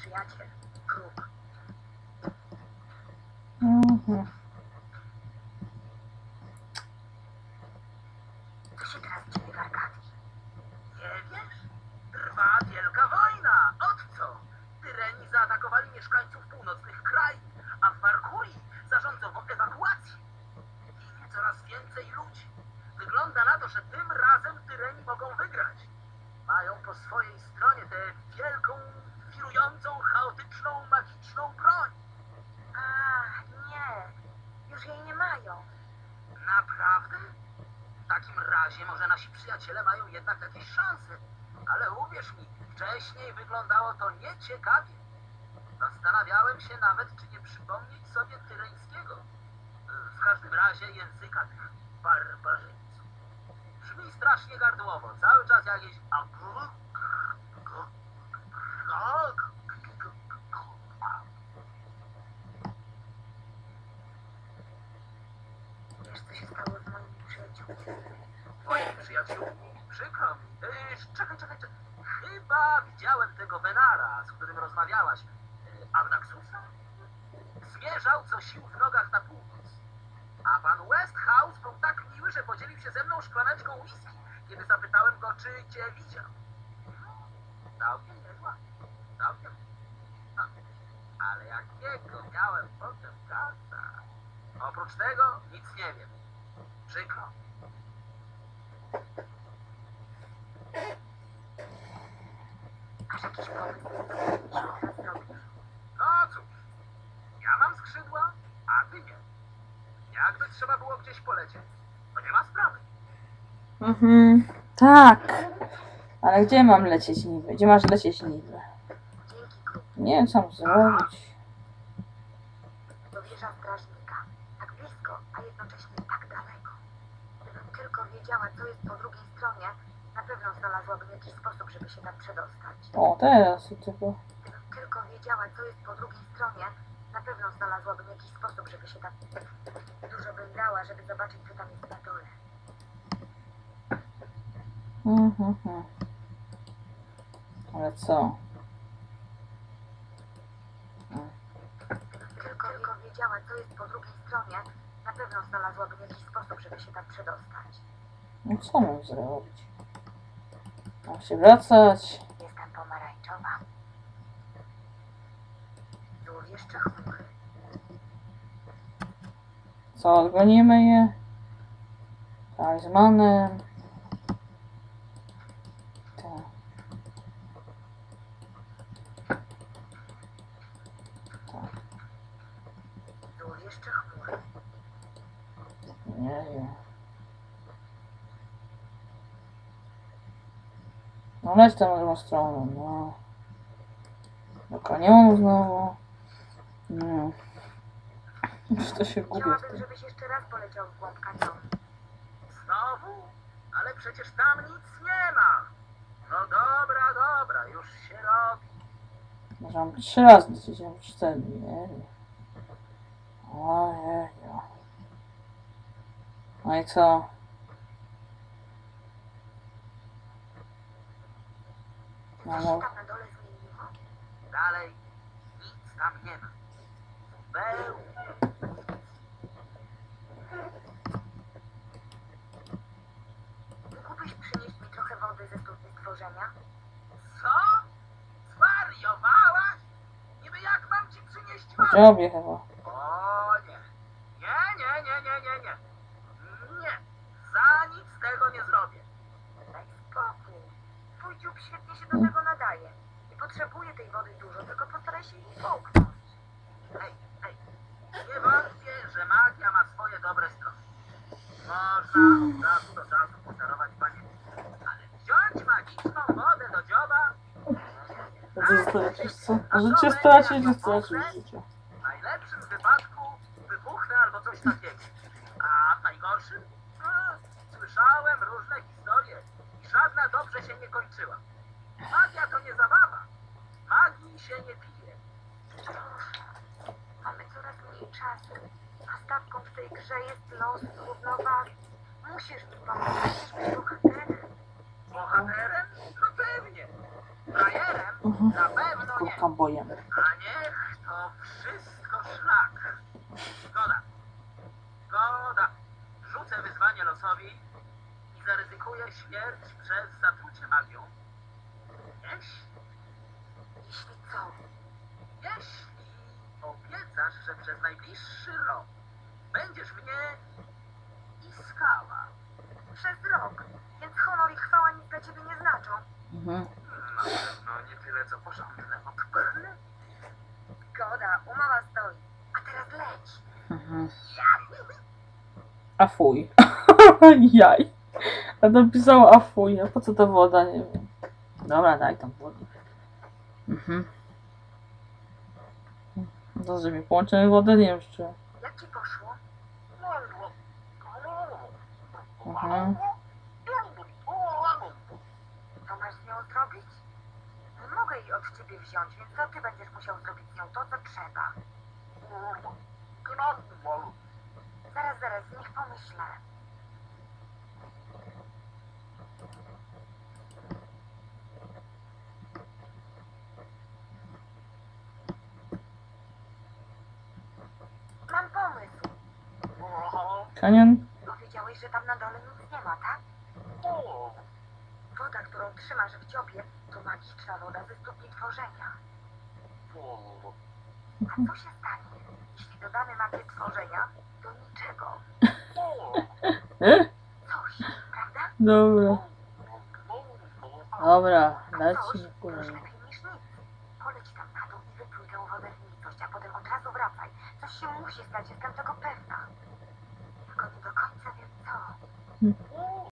przyjaciel, kruk. Co się teraz dzieje w Arkadii? Nie wiesz? Trwa wielka wojna. Od co? Tyreni zaatakowali mieszkańców północnych krain, a w Markurii zarządzono ewakuację. Ginie coraz więcej ludzi. Wygląda na to, że tym razem Tyreni mogą wygrać. Mają po swojej stronie tę wielką, wirującą, chaotyczną, magiczną broń. A, nie. Już jej nie mają. Naprawdę? W takim razie może nasi przyjaciele mają jednak jakieś szanse. Ale uwierz mi, wcześniej wyglądało to nieciekawie. Zastanawiałem się nawet, czy nie przypomnieć sobie tyreńskiego. W każdym razie języka tych barbarzyńców. Brzmi strasznie gardłowo. Cały czas jakieś... Wiesz, co się stało z moimi przyjaciółmi? Twoim przyjaciółmi? Przykro mi. Czekaj. Chyba widziałem tego Venara, z którym rozmawiałaś. Avnaxusa? Zmierzał co sił w nogach na północ. A pan Westhouse był tak miły, że podzielił się ze mną szklaneczką whisky, kiedy zapytałem go, czy cię widział. Całkiem niezła. Całkiem. No, ale jakiego miałem potem gasa? Oprócz tego nic nie wiem. Przykro. Masz jakiś pomysł, co powinniśmy teraz zrobić? No cóż, ja mam skrzydła, a ty nie. Jakby trzeba było gdzieś polecieć, to nie ma sprawy. Tak. Ale gdzie mam lecieć niby? Gdzie masz lecieć niby? Dzięki, kruk. Nie wiem, co mam zrobić. Do wieża strażnika. Tak blisko, a jednocześnie tak daleko. Gdybym tylko wiedziała, co jest po drugiej stronie, na pewno znalazłabym jakiś sposób, żeby się tam przedostać. O, teraz tylko. Gdybym tylko wiedziała, co jest po drugiej stronie, na pewno znalazłabym jakiś sposób, żeby się tam... Dużo bym dała, żeby zobaczyć, co tam jest na dole. Ale co? Gdybym tylko wiedziała, co jest po drugiej stronie, na pewno znalazłabym jakiś sposób, żeby się tam przedostać. No co mam zrobić? Mam się wracać. Jestem pomarańczowa. Złowieszcze chmury. Co, odgonimy je? Talizmanem. Tak. Złowieszcze chmury. Nie wiem. No leć tam na drugą stronę, no. Do kanionu znowu. Nie. Już to się gubię w Chciałabym, tym. żebyś jeszcze raz poleciał w głąb kanionu. Znowu? Ale przecież tam nic nie ma. No dobra, już się robi. Może mam 3 razy lecieć, mam 4, nie wiem. Ojeju. No i co? Co się No, tam na dole zmieniło? Dalej nic tam nie ma. Zupełnie. Mógłbyś przynieść mi trochę wody ze studni stworzenia? Co? Zwariowałaś? Niby jak mam ci przynieść wodę? dziobie chyba. O nie. Nie. Nie. Za nic tego nie zrobię. Daj spokój. Twój dziób świetnie się do tego nadaje. Nie potrzebuje tej wody dużo, tylko postaraj się jej połknąć. Hej. Nie wątpię, że magia ma swoje dobre strony. Można od czasu do czasu podarować panience. Ale wziąć magiczną wodę do dzioba? A co stracisz, co? Życie stracić, nie stracisz życia. W najlepszym wypadku wybuchnę albo coś takiego. A w najgorszym? Słyszałem różne historie i żadna dobrze się nie kończyła. Magia to nie zabawa. Magii się nie pije. Mamy coraz mniej czasu, a stawką w tej grze jest los równowagi. Musisz mi pomóc, musisz być bohaterem. Bohaterem? No pewnie. Frajerem na pewno kurka boję. A niech to wszystko szlak. Zgoda. Zgoda. Rzucę wyzwanie losowi i zaryzykuję śmierć przez zatrucie magią. Jeśli co? Jeśli obiecasz, że przez najbliższy rok będziesz mnie iskała. Przez rok. Więc honor i chwała nic dla ciebie nie znaczą. Mhm. Na pewno nie tyle, co porządne odpchny. Zgoda, umowa stoi. A teraz leć. Mhm. A fuj. Jaj. A napisało a fuj. A po co ta woda? Nie wiem. Dobra, daj tam wodę. Mhm. To, że mi połączymy wodę, nie wiem czy... Jak ci poszło? Mhm. Co masz z nią zrobić? Nie mogę jej od ciebie wziąć, więc to ty będziesz musiał zrobić z nią to, co trzeba. Zaraz, niech pomyślę. Mam pomysł. Kanion? Powiedziałeś, że tam na dole nic nie ma, tak? Woda, którą trzymasz w dziobie, to magiczna woda ze studni tworzenia. A co się stanie, jeśli dodamy magię tworzenia do niczego? Coś, prawda? Dobra. Dobra, A dać coś ci to już lepiej niż nic. Poleć tam na dół i wypluj tę wodę w nicość, a potem od razu wracaj. Coś się musi stać, jestem tego pewna. Tylko nie do końca wiem co.